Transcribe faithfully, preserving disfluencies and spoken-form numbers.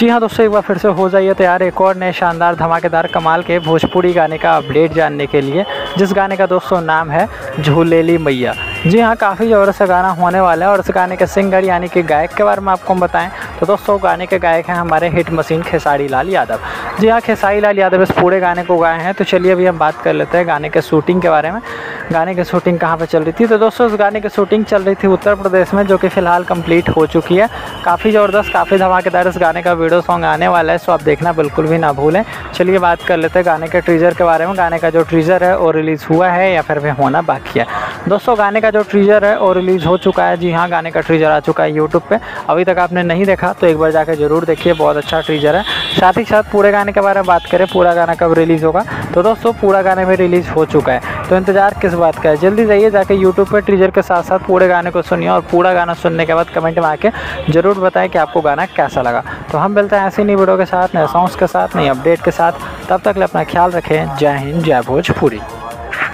जी हाँ दोस्तों, एक बार फिर से हो जाइए तैयार एक और नए शानदार धमाकेदार कमाल के भोजपुरी गाने का अपडेट जानने के लिए, जिस गाने का दोस्तों नाम है झूलेली मैया। जी हाँ, काफ़ी ज़बरदस्त गाना होने वाला है और इस गाने के सिंगर यानी कि गायक के बारे में आपको हम बताएं तो दोस्तों गाने के गायक हैं हमारे हिट मशीन खेसारी लाल यादव। जी हाँ, खेसारी लाल यादव इस पूरे गाने को गाए हैं। तो चलिए अभी हम बात कर लेते हैं गाने के शूटिंग के बारे में। गाने की शूटिंग कहाँ पे चल रही थी? तो दोस्तों इस गाने की शूटिंग चल रही थी उत्तर प्रदेश में, जो कि फ़िलहाल कंप्लीट हो चुकी है। काफ़ी ज़बरदस्त, काफ़ी धमाकेदार इस गाने का वीडियो सॉन्ग आने वाला है, सो आप देखना बिल्कुल भी ना भूलें। चलिए बात कर लेते हैं गाने के टीजर के बारे में। गाने का जो टीजर है वो रिलीज़ हुआ है या फिर भी होना बाकी है? दोस्तों गाने का जो टीजर है वो रिलीज़ हो चुका है। जी हाँ, गाने का टीजर आ चुका है यूट्यूब पे। अभी तक आपने नहीं देखा तो एक बार जाकर जरूर देखिए, बहुत अच्छा टीजर है। साथ ही साथ पूरे गाने के बारे में बात करें, पूरा गाना कब रिलीज़ होगा, तो दोस्तों पूरा गाने में रिलीज़ हो चुका है। तो इंतजार किस बात का है, जल्दी जाइए जाके यूट्यूब पर टीजर के साथ साथ पूरे गाने को सुनिए और पूरा गाना सुनने के बाद कमेंट में आके ज़रूर बताएं कि आपको गाना कैसा लगा। तो हम मिलते हैं ऐसी नई वीडियो के साथ, नए सॉन्ग्स के साथ, नई अपडेट के साथ। तब तक ले अपना ख्याल रखें। जय हिंद, जय भोजपुरी।